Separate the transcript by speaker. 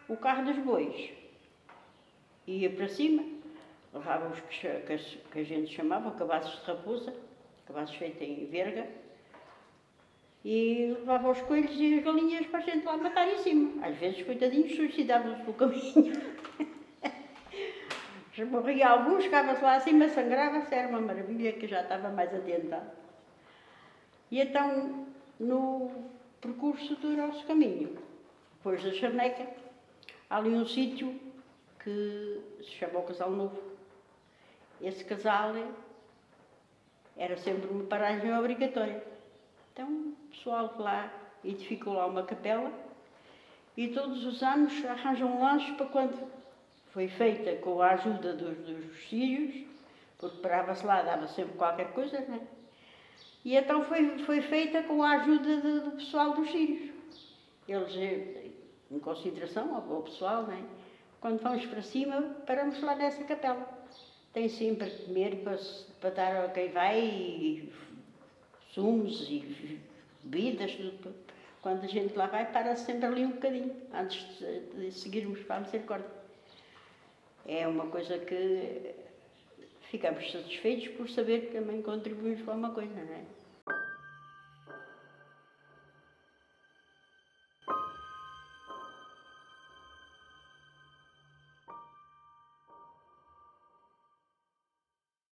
Speaker 1: o carro dos bois ia para cima, levava os que a gente chamava cabazes de raposa, cabazes feitos em verga, e levava os coelhos e as galinhas para a gente lá matar em cima. Às vezes, coitadinhos, suicidavam-se pelo caminho. Morria alguns, ficava-se lá acima, sangrava-se, era uma maravilha, que já estava mais adiantado. E então, no percurso do nosso caminho, depois da Charneca, há ali um sítio que se chama o Casal Novo. Esse casal era sempre uma paragem obrigatória. Então, o pessoal lá edificou lá uma capela e todos os anos arranjam um lanche para quando foi feita com a ajuda dos sírios, porque parava-se lá, dava sempre qualquer coisa, não é? E então foi feita com a ajuda do pessoal dos sírios. Eles, em consideração ao pessoal, não é? Quando vamos para cima, paramos lá nessa capela. Tem sempre a comer para dar a quem vai, e sumos e bebidas, tudo. Quando a gente lá vai, para-se sempre ali um bocadinho, antes de seguirmos para a Misericórdia. É uma coisa que ficamos satisfeitos por saber que também contribuímos para uma coisa, não é?